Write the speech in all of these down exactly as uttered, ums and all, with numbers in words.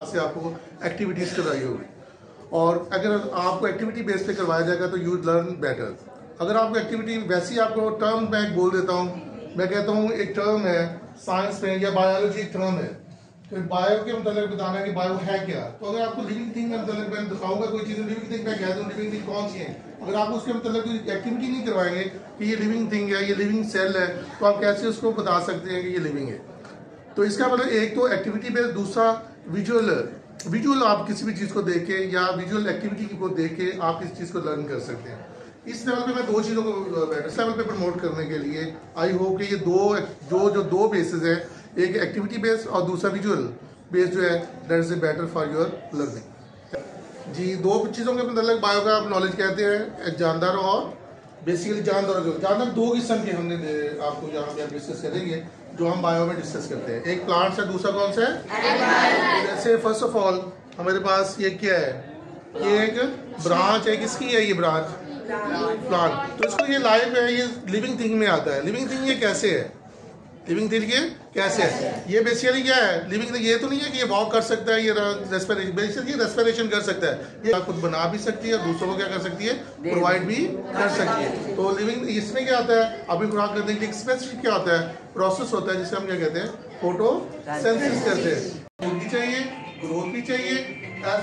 से आपको एक्टिविटीज़ करवाई होगी, और अगर आपको एक्टिविटी बेस पे करवाया जाएगा तो यू लर्न बेटर। अगर आपको एक्टिविटी वैसी आपको टर्म मैं बोल देता हूँ, मैं कहता हूँ एक टर्म है साइंस में या बायोलॉजी एक टर्म है, तो बायो के मतलब बताना है कि बायो है क्या। तो अगर आपको लिविंग थिंग में मतलब मैं दिखाऊंगा कोई चीज़ लिविंग थिंग मैं कह दूँ लिविंग थिंग कौन सी है, अगर आप उसके मतलब कोई एक्टिविटी नहीं करवाएंगे कि ये लिविंग थिंग है, ये लिविंग सेल है, तो आप कैसे उसको बता सकते हैं कि ये लिविंग है। तो इसका मतलब एक तो एक्टिविटी बेस्ड, दूसरा विजुअल विजुअल आप किसी भी चीज़ को देख के या विजुअल एक्टिविटी को देख के आप इस चीज़ को लर्न कर सकते हैं। इस लेवल पे मैं दो चीज़ों को इस लेवल पे प्रमोट करने के लिए आई होप कि ये दो जो जो दो बेसिस है, एक एक्टिविटी बेस्ड और दूसरा विजुअल बेस्ड जो है, that is better for your learning. जी, दो चीज़ों के मतलब बायो का आप नॉलेज कहते हैं, जानदार और बेसिकली जानदार जो जानदार दो किस्म के हमने आपको यहाँ पे डिस्कस करेंगे जो हम बायो में डिस्कस करते हैं। एक प्लांट्स है, दूसरा कौन सा है? जैसे फर्स्ट ऑफ ऑल हमारे पास ये क्या है, ये एक ब्रांच है, किसकी है ये ब्रांच? प्लांट। तो इसको ये लाइफ है, ये लिविंग थिंग में आता है। लिविंग थिंग ये कैसे है? लिविंग थिंग ये कैसे है? ये बेसिकली क्या है लिविंग थिंग? ये तो नहीं है कि ये वॉक कर सकता है, ये रेस्पिरेशन बेसिकली रेस्पिरेशन कर सकता है, ये खुद बना भी सकती है और दूसरों को क्या कर सकती है, प्रोवाइड भी कर सकती है। तो लिविंग इसमें क्या आता है, अभी खुराक करने के लिए स्पेसिफिक क्या होता है, प्रोसेस होता है जिसे हम क्या कहते हैं, फोटोसिंथेसिस कहते हैं। भी चाहिए, ग्रोथ भी चाहिए,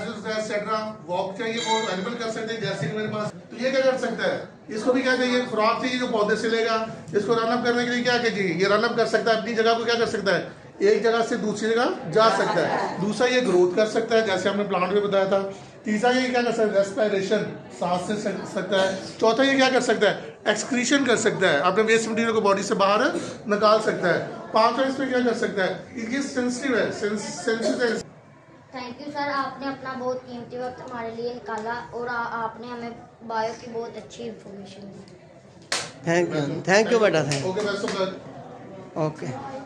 वॉक चाहिए और एनिमल कर सकते हैं जैसे कि मेरे पास। तो ये क्या कर सकता है, इसको भी क्या चाहिए, खुराक चाहिए जो पौधे से लेगा। इसको रनअप करने के लिए क्या चाहिए, ये रनअप कर सकता है, अपनी जगह को क्या कर सकता है, एक जगह से दूसरी जगह जा सकता है। दूसरा ये ग्रोथ कर सकता है जैसे हमने प्लांट में बताया था। तीसरा ये क्या कर सकता है, रेस्पिरेशन, सांस से सकता है। चौथा ये क्या कर सकता है, एक्सक्रीशन कर सकता है, अपने वेस्ट मटेरियल को बॉडी से बाहर निकाल सकता है। पांचवा इसमें क्या कर सकता है, ये सेंसिटिव है, सेंसिटिव। थैंक यू सर, आपने अपना बहुत कीमती वक्त हमारे लिए निकाला और आ, आपने हमें बायो की बहुत अच्छी इन्फॉर्मेशन दी। थैंक यू, थैंक यू बेटा, thank okay, best of luck. Okay.